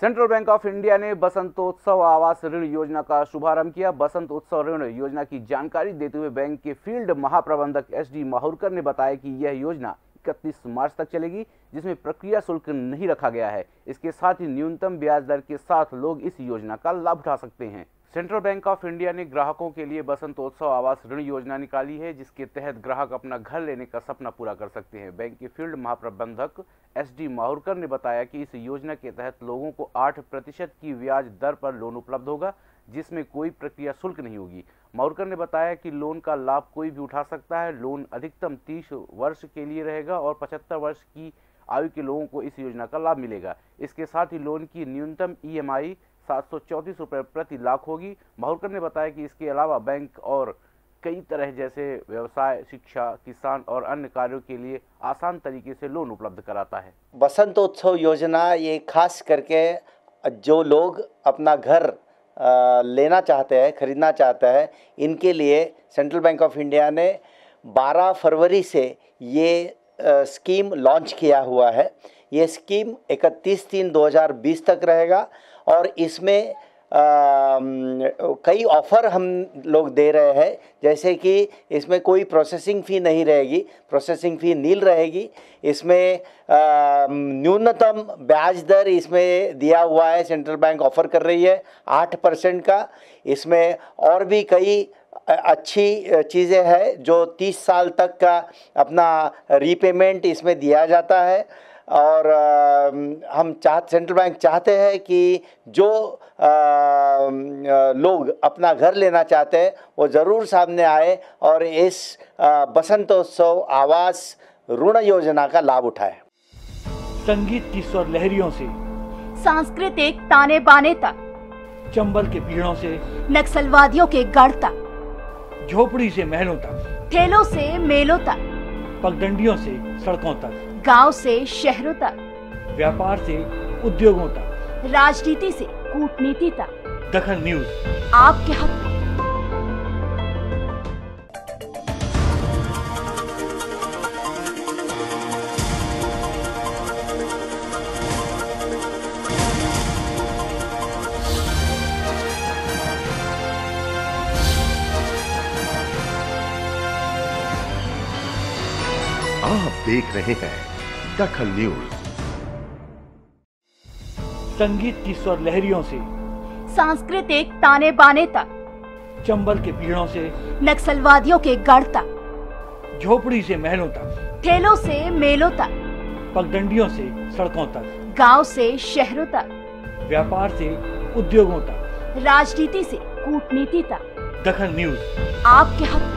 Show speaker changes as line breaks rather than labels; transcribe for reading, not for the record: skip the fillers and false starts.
Central bank of India ने बसंतोत्सव आवास ऋण योजना का शुभारंभ किया। बसंतोत्सव ऋण योजना की जानकारी देते हुए बैंक के फील्ड महाप्रबंधक SD माहुरकर ने बताया कि यह योजना 31 मार्च तक चलेगी, जिसमें प्रक्रिया शुल्क नहीं रखा गया है। इसके साथ ही न्यूनतम ब्याज दर के साथ लोग इस योजना का लाभ उठा सकते हैं। सेंट्रल बैंक ऑफ इंडिया ने ग्राहकों के लिए बसंतोत्सव आवास ऋण योजना निकाली है, जिसके तहत ग्राहक अपना घर लेने का सपना पूरा कर सकते हैं। बैंक के फील्ड महाप्रबंधक SD माहुरकर ने बताया कि इस योजना के तहत लोगों को 8% की ब्याज दर पर लोन उपलब्ध होगा, जिसमें कोई प्रक्रिया शुल्क नहीं होगी। माहुरकर ने बताया कि लोन का लाभ कोई भी उठा सकता है। लोन अधिकतम 30 वर्ष के लिए रहेगा और 75 वर्ष की आयु के लोगों को इस योजना का लाभ मिलेगा। इसके साथ ही लोन की न्यूनतम EMI 734 रुपये प्रति लाख होगी। माहुरकर ने बताया कि इसके अलावा बैंक और कई तरह जैसे व्यवसाय, शिक्षा, किसान और अन्य कार्यों के लिए आसान तरीके से लोन उपलब्ध कराता है।
बसंतोत्सव योजना ये खास करके जो लोग अपना घर लेना चाहते हैं, खरीदना चाहते हैं, इनके लिए सेंट्रल बैंक ऑफ इंडिया ने 12 फरवरी से ये स्कीम लॉन्च किया हुआ है। ये स्कीम 31/3/2020 तक रहेगा और इसमें कई ऑफ़र हम लोग दे रहे हैं, जैसे कि इसमें कोई प्रोसेसिंग फ़ी नहीं रहेगी, प्रोसेसिंग फ़ी नील रहेगी। इसमें न्यूनतम ब्याज दर इसमें दिया हुआ है, सेंट्रल बैंक ऑफ़र कर रही है 8% का। इसमें और भी कई अच्छी चीज़ें हैं जो 30 साल तक का अपना रीपेमेंट इसमें दिया जाता है। और सेंट्रल बैंक चाहते हैं कि जो लोग अपना घर लेना चाहते हैं वो ज़रूर सामने आए और इस बसंतोत्सव आवास ऋण योजना का लाभ उठाए।
संगीत की स्वर लहरियों से
सांस्कृतिक ताने बाने तक,
चंबल के पीड़ों से
नक्सलवादियों के गढ़ तक,
झोपड़ी से महलों तक,
ठेलों से मेलों तक,
पगडंडियों से सड़कों तक,
गांव से शहरों तक,
व्यापार से उद्योगों तक,
राजनीति से कूटनीति तक,
दखल न्यूज
आपके हक में।
आप देख रहे हैं दखल न्यूज।
संगीत की स्वर लहरियों से
सांस्कृतिक ताने बाने तक,
चंबल के पीड़ों से
नक्सलवादियों के गढ़ तक,
झोपड़ी से महलों तक,
ठेलों से मेलों तक,
पगडंडियों से सड़कों तक,
गांव से शहरों तक,
व्यापार से उद्योगों तक,
राजनीति से कूटनीति तक,
दखल न्यूज
आपके हक में।